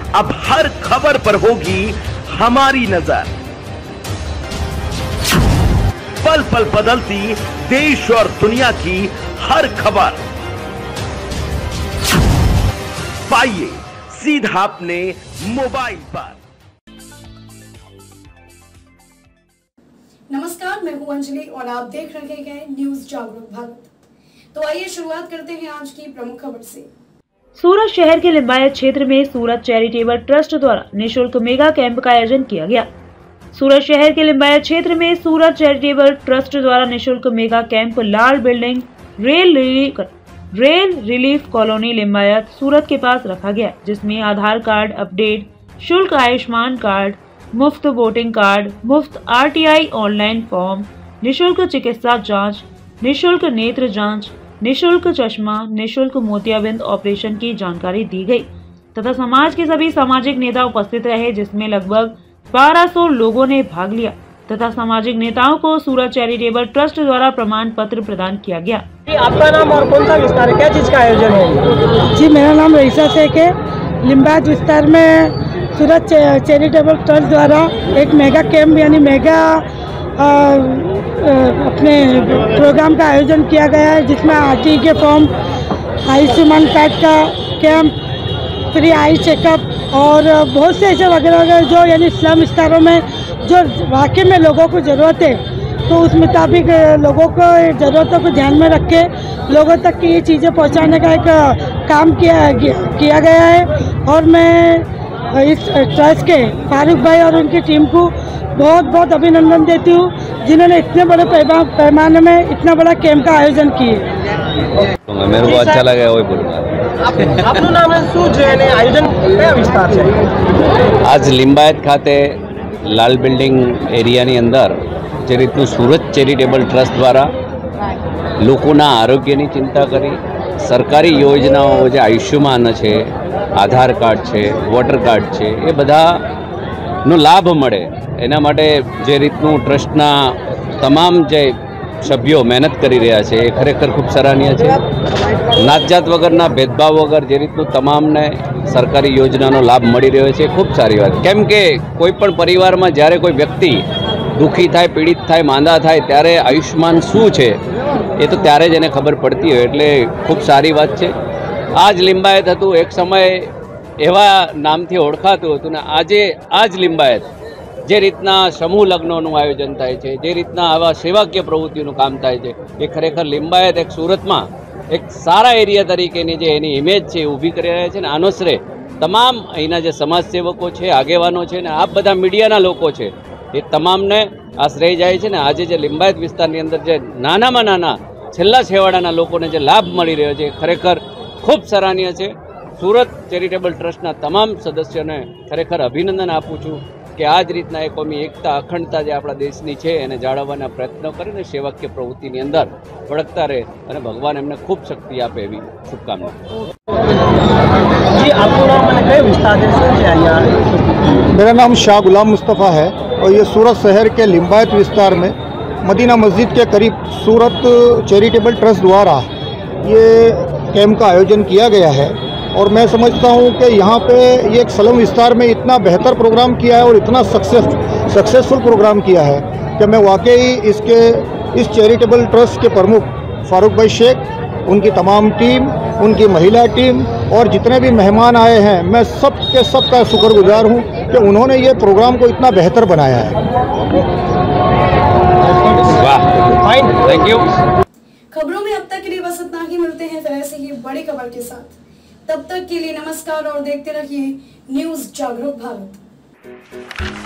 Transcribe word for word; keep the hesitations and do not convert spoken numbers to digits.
अब हर खबर पर होगी हमारी नजर। पल पल बदलती देश और दुनिया की हर खबर पाइए सीधा अपने मोबाइल पर। नमस्कार, मैं हूं अंजलि और आप देख रहे हैं न्यूज जागरूक भारत। तो आइए शुरुआत करते हैं आज की प्रमुख खबर से। सूरत शहर के लिंबायत क्षेत्र में सूरत चैरिटेबल ट्रस्ट द्वारा निःशुल्क मेगा कैंप का आयोजन किया गया। सूरत शहर के लिंबायत क्षेत्र में सूरत चैरिटेबल ट्रस्ट द्वारा निःशुल्क मेगा कैंप लाल building rail relief rail relief colony Limbayat Surat के पास रखा गया, जिसमें आधार कार्ड अपडेट, शुल्क आयुष्मान कार्ड, मुफ्त वोटिंग कार्ड, मुफ्त आरटीआई ऑनलाइन फॉर्म, निःशुल्क चिकित्सा जांच, निःशुल्क नेत्र जांच, निःशुल्क चश्मा, निःशुल्क मोतियाबिंद ऑपरेशन की जानकारी दी गई तथा समाज के सभी सामाजिक नेता उपस्थित रहे, जिसमें लगभग बारह सौ लोगों ने भाग लिया तथा सामाजिक नेताओं को सूरत चैरिटेबल ट्रस्ट द्वारा प्रमाण पत्र प्रदान किया गया। आपका नाम और कौन सा विस्तार है, क्या चीज का आयोजन है? जी, मेरा नाम रईसा शेख है। लिंबायत विस्तार में सूरत चैरिटेबल ट्रस्ट द्वारा एक मेगा कैंप यानी मेगा आ, आ, अपने प्रोग्राम का आयोजन किया गया है, जिसमें आरटी के फॉर्म, आयुष्मान कार्ड का कैंप, फ्री आई चेकअप और बहुत से ऐसे वगैरह वगैरह जो यानी स्लम विस्तारों में जो वाकई में लोगों को ज़रूरत है, तो उस मुताबिक लोगों को ज़रूरतों को ध्यान में रख के लोगों तक की ये चीज़ें पहुंचाने का एक काम किया किया गया है। और मैं इस ट्रस्ट के फारूक भाई और उनकी टीम को बहुत बहुत अभिनंदन देती हूँ, जिन्होंने इतने बड़े पैमाने में इतना बड़ा कैंप का आयोजन किए। तो मेरे को अच्छा लगा, वही बोलूँगा। આપનું નામ શું છે અને આયોજન કયા વિસ્તાર છે? આજ લિંબાયત ખાતે લાલ બિલ્ડિંગ એરિયાની અંદર જે રીતનું સુરત ચેરિટેબલ ટ્રસ્ટ દ્વારા લોકોના આરોગ્યની ચિંતા કરી સરકારી યોજનાઓ જે આયુષ્યમાન છે, આધાર કાર્ડ છે, વોટર કાર્ડ છે, એ બધાનો લાભ મળે એના માટે જે રીતનું ટ્રસ્ટના તમામ જે સભ્યો મહેનત કરી રહ્યા છે એ ખરેખર ખૂબ સરાહનીય છે। નાતજાત વગરના ભેદભાવ વગર જે રીતનું તમામને સરકારી યોજનાનો લાભ મળી રહ્યો છે, ખૂબ સારી વાત। કેમ કે કોઈ પણ પરિવારમાં જ્યારે કોઈ વ્યક્તિ દુઃખી થાય, પીડિત થાય, માંદા થાય ત્યારે આયુષ્માન શું છે એ તો ત્યારે જ એને ખબર પડતી હોય, એટલે ખૂબ સારી વાત છે। આ જ લિંબાયત હતું, એક સમય એવા નામથી ઓળખાતું હતું ને આજે આ જ લિંબાયત જે રીતના સમૂહ લગ્નોનું આયોજન થાય છે, જે રીતના આવા સેવાકીય પ્રવૃત્તિનું કામ થાય છે, એ ખરેખર લિંબાયત એક સુરતમાં એક સારા એરિયા તરીકેની જે એની ઇમેજ છે એ ઊભી કરી રહ્યા છે ને આનો શ્રેય તમામ અહીંના જે સમાજસેવકો છે, આગેવાનો છે ને આ બધા મીડિયાના લોકો છે, એ તમામને આ શ્રેય જાય છે ને આજે જે લિંબાયત વિસ્તારની અંદર જે નાનામાં નાના છેલ્લા છેવાડાના લોકોને જે લાભ મળી રહ્યો છે એ ખરેખર ખૂબ સરાહનીય છે। સુરત ચેરિટેબલ ટ્રસ્ટના તમામ સદસ્યોને ખરેખર અભિનંદન આપું છું કે આ જ રીતના એ કોમી એકતા, અખંડતા જે આપણા દેશની છે એને જાળવવાના પ્રયત્નો કરે ને સેવાકીય પ્રવૃત્તિની અંદર વળગતા રહે અને ભગવાન એમને ખૂબ શક્તિ આપે એવી શુભકામના। जी, आपको नाम मैंने कई विस्तार है? मेरा नाम शाह गुलाम मुस्तफ़ा है और ये सूरत शहर के लिंबायत विस्तार में मदीना मस्जिद के करीब सूरत चैरिटेबल ट्रस्ट द्वारा ये कैंप का आयोजन किया गया है। और मैं समझता हूँ कि यहाँ पे ये एक स्लम विस्तार में इतना बेहतर प्रोग्राम किया है और इतना सक्सेस सक्सेसफुल प्रोग्राम किया है कि मैं वाकई इसके इस चैरिटेबल ट्रस्ट के प्रमुख फारूक भाई शेख, उनकी तमाम टीम, उनकी महिला टीम और जितने भी मेहमान आए हैं, मैं सब के सब का शुक्रगुजार हूँ कि उन्होंने ये प्रोग्राम को इतना बेहतर बनाया है। Fine, thank you. खबरों में अब तक के लिए बस इतना ही, मिलते हैं फिर ऐसे ही बड़ी खबर के साथ। तब तक के लिए नमस्कार और देखते रहिए न्यूज जागरूक भारत।